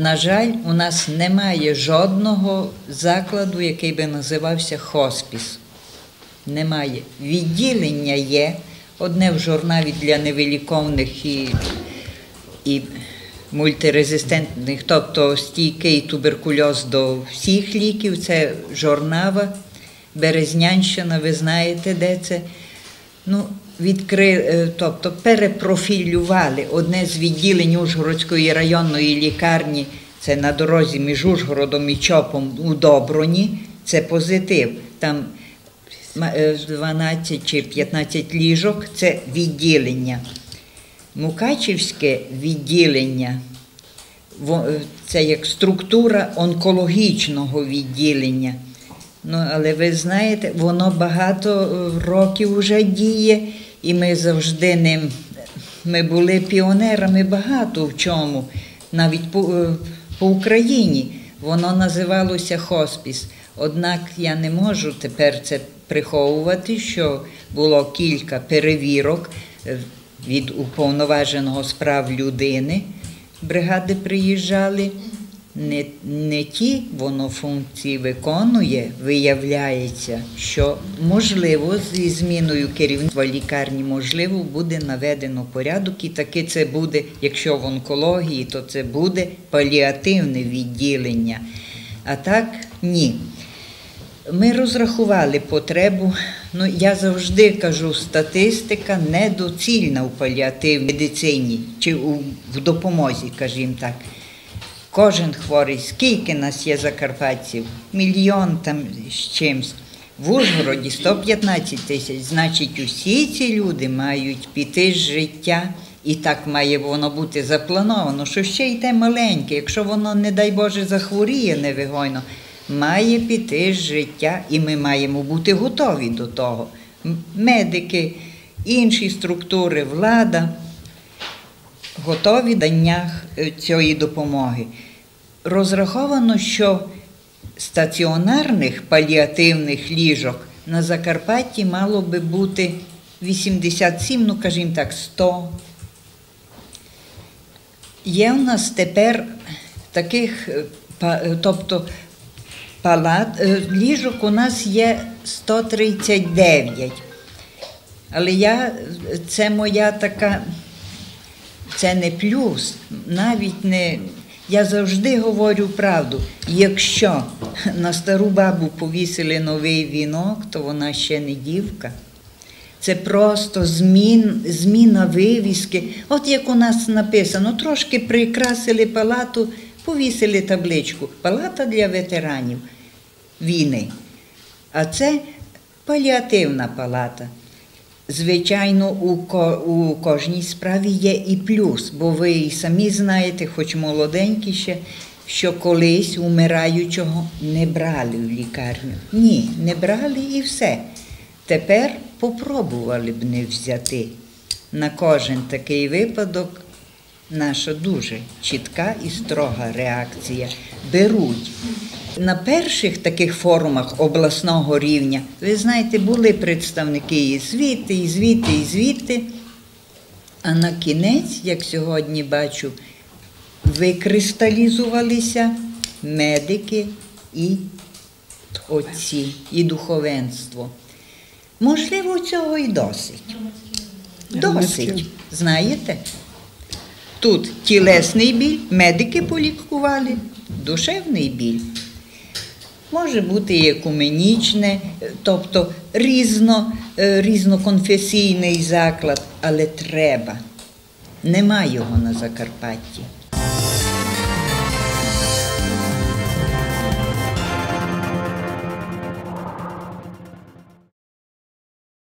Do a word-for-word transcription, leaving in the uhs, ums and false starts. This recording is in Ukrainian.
На жаль, у нас немає жодного закладу, який би називався хоспіс. Немає. Відділення є, одне в журналі для невиліковних і, і мультирезистентних, тобто стійкий туберкульоз до всіх ліків, це Жорнава, Березнянщина, ви знаєте, де це. Ну, відкри... тобто перепрофілювали одне з відділень Ужгородської районної лікарні, це на дорозі між Ужгородом і Чопом у Добруні, це позитив. Там дванадцять чи п'ятнадцять ліжок, це відділення. Мукачівське відділення, це як структура онкологічного відділення. Ну, але ви знаєте, воно багато років вже діє, і ми завжди ним, ми були піонерами багато в чому, навіть по, по Україні. Воно називалося хоспіс. Однак я не можу тепер це приховувати, що було кілька перевірок від уповноваженого з прав людини. Бригади приїжджали. Не, не ті воно функції виконує, виявляється, що можливо зі зміною керівництва лікарні, можливо, буде наведено порядок, і таки це буде, якщо в онкології, то це буде паліативне відділення. А так ні. Ми розрахували потребу, ну я завжди кажу, статистика недоцільна в паліативній медицині, чи у, в допомозі, скажімо так. Кожен хворий, скільки нас є закарпатців? Мільйон там з чимсь. В Ужгороді сто п'ятнадцять тисяч. Значить, усі ці люди мають піти з життя, і так має воно бути заплановано, що ще й те маленьке, якщо воно, не дай Боже, захворіє невигойно, має піти з життя, і ми маємо бути готові до того. Медики, інші структури, влада готові до дання цієї допомоги. Розраховано, що стаціонарних паліативних ліжок на Закарпатті мало би бути вісімдесят сім, ну, кажімо так, сто. Є у нас тепер таких, тобто палат, ліжок у нас є сто тридцять дев'ять. Але я, це моя така, це не плюс, навіть не, я завжди говорю правду. Якщо на стару бабу повісили новий вінок, то вона ще не дівка. Це просто змін, зміна вивіски. От як у нас написано, трошки прикрасили палату, повісили табличку. Палата для ветеранів війни. А це паліативна палата. Звичайно, у, ко, у кожній справі є і плюс, бо ви і самі знаєте, хоч молоденькі ще, що колись умираючого не брали в лікарню. Ні, не брали і все. Тепер попробували б не взяти. На кожен такий випадок наша дуже чітка і строга реакція. Беруть. На перших таких форумах обласного рівня, ви знаєте, були представники і звідти, і звідти, і звідти. А на кінець, як сьогодні бачу, викристалізувалися медики і отці, і духовенство. Можливо, цього і досить. Досить, знаєте. Тут тілесний біль, медики полікували, душевний біль. Може бути і екуменічне, тобто різно, різноконфесійний заклад, але треба. Нема його на Закарпатті.